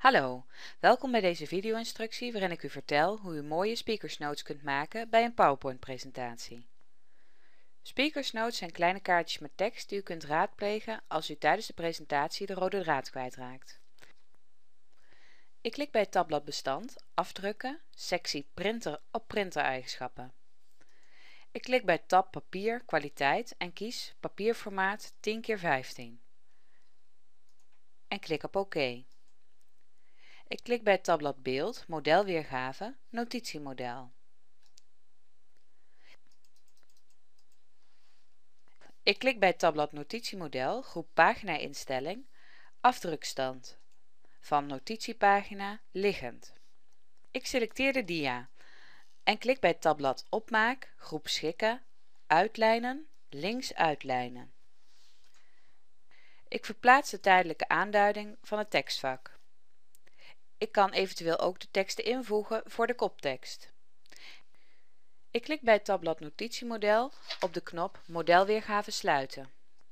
Hallo, welkom bij deze video-instructie waarin ik u vertel hoe u mooie speakersnotes kunt maken bij een PowerPoint-presentatie. Speakersnotes zijn kleine kaartjes met tekst die u kunt raadplegen als u tijdens de presentatie de rode draad kwijtraakt. Ik klik bij het tabblad Bestand, Afdrukken, sectie Printer op Printereigenschappen. Ik klik bij tab Papier, Kwaliteit en kies Papierformaat 10x15. En klik op OK. Ik klik bij het tabblad Beeld, Modelweergave, Notitiemodel. Ik klik bij het tabblad Notitiemodel, groep Pagina-instelling, Afdrukstand van notitiepagina liggend. Ik selecteer de dia en klik bij het tabblad Opmaak, groep Schikken, Uitlijnen, links uitlijnen. Ik verplaats de tijdelijke aanduiding van het tekstvak. Ik kan eventueel ook de teksten invoegen voor de koptekst. Ik klik bij het tabblad Notitiemodel op de knop Modelweergave sluiten.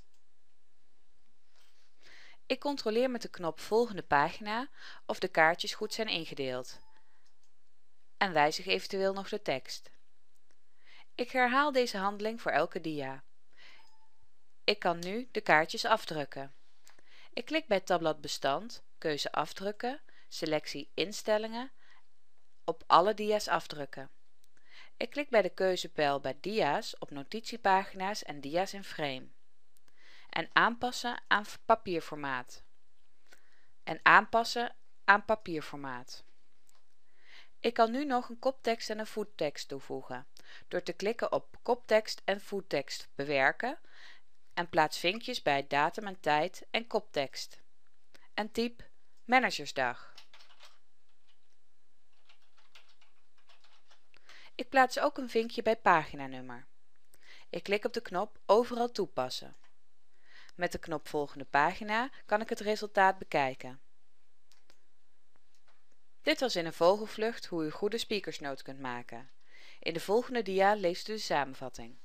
Ik controleer met de knop Volgende pagina of de kaartjes goed zijn ingedeeld en wijzig eventueel nog de tekst. Ik herhaal deze handeling voor elke dia. Ik kan nu de kaartjes afdrukken. Ik klik bij het tabblad Bestand, keuze Afdrukken, selectie Instellingen, op alle dia's afdrukken. Ik klik bij de keuzepijl bij dia's op notitiepagina's en dia's in frame. En aanpassen aan papierformaat. En aanpassen aan papierformaat. Ik kan nu nog een koptekst en een voettekst toevoegen, door te klikken op koptekst en voettekst bewerken en plaats vinkjes bij datum en tijd en koptekst. En typ Managersdag. Ik plaats ook een vinkje bij paginanummer. Ik klik op de knop Overal toepassen. Met de knop Volgende pagina kan ik het resultaat bekijken. Dit was in een vogelvlucht hoe u goede speakersnotes kunt maken. In de volgende dia leest u de samenvatting.